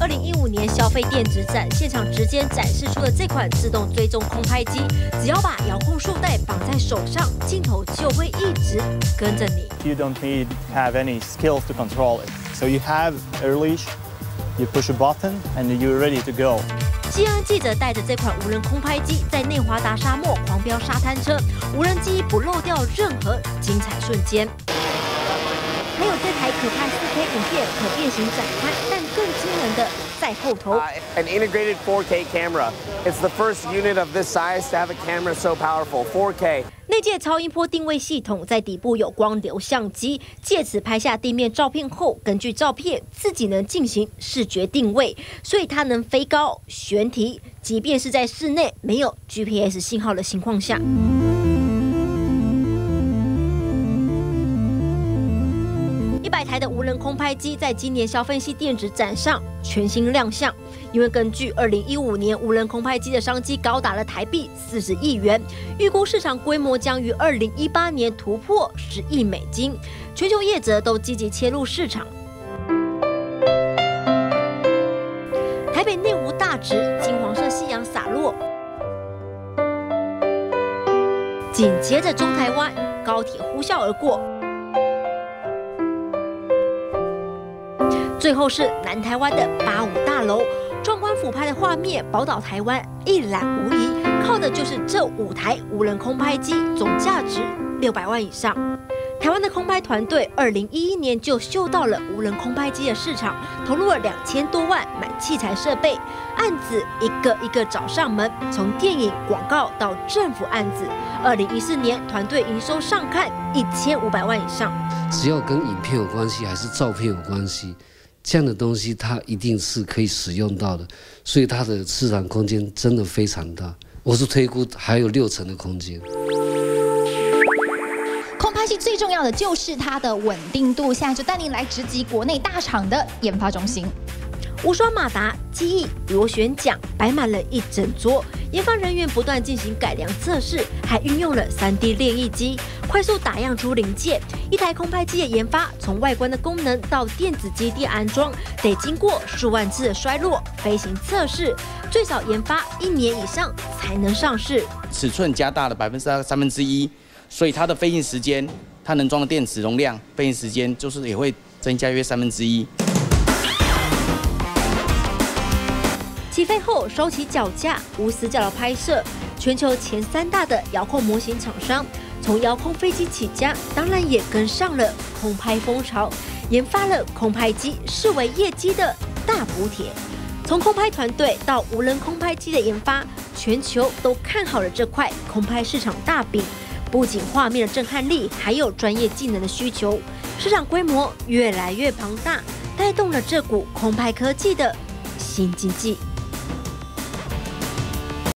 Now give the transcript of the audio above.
2015年消费电子展现场直接展示出的这款自动追踪空拍机，只要把遥控束带绑在手上，镜头就会一直跟着你。 You don't need to have any skills to control it. So you have a leash, you push a button, and you're ready to go. CNN 记者带着这款无人空拍机在内华达沙漠狂飙沙滩车，无人机不漏掉任何精彩瞬间。还有这台可拍4K 影片可变形展开，但更惊人的在后头。 An integrated 4K camera. It's the first unit of this size to have a camera so powerful. 4K. 内建超音波定位系统，在底部有光流相机，借此拍下地面照片后，根据照片自己能进行视觉定位，所以它能飞高、悬提，即便是在室内没有 GPS 信号的情况下。100台的无人空拍机在今年消费性电子展上全新亮相，因为根据2015年无人空拍机的商机高达了台币40亿元，预估市场规模将于2018年突破10亿美金，全球业者都积极切入市场。台北内湖大直金黄色夕阳洒落，紧接着中台湾高铁呼啸而过。最后是南台湾的85大楼，壮观俯拍的画面，宝岛台湾一览无遗，靠的就是这5台无人空拍机，总价值600万以上。台湾的空拍团队2011年就嗅到了无人空拍机的市场，投入了2000多万买器材设备，案子一个一个找上门，从电影、广告到政府案子。2014年团队营收上看1500万以上。 只要跟影片有关系，还是照片有关系。这样的东西它一定是可以使用到的，所以它的市场空间真的非常大。我是推估还有60%的空间。 空拍机最重要的就是它的稳定度，现在就带您来直击国内大厂的研发中心。 无双马达、机翼、螺旋桨摆满了一整桌，研发人员不断进行改良测试，还运用了3D 列印机，快速打样出零件。一台空拍机的研发，从外观的功能到电子基地安装，得经过数万次的衰落、飞行测试，最少研发1年以上才能上市。 尺寸加大了1/3，所以它的飞行时间，它能装的电池容量、飞行时间就是也会增加约1/3。 起飞后收起脚架，无死角的拍摄。全球前3大的遥控模型厂商，从遥控飞机起家，当然也跟上了空拍风潮，研发了空拍机视为业绩的大补贴。从空拍团队到无人空拍机的研发，全球都看好了这块空拍市场大饼。不仅画面的震撼力，还有专业技能的需求，市场规模越来越庞大，带动了这股空拍科技的新经济。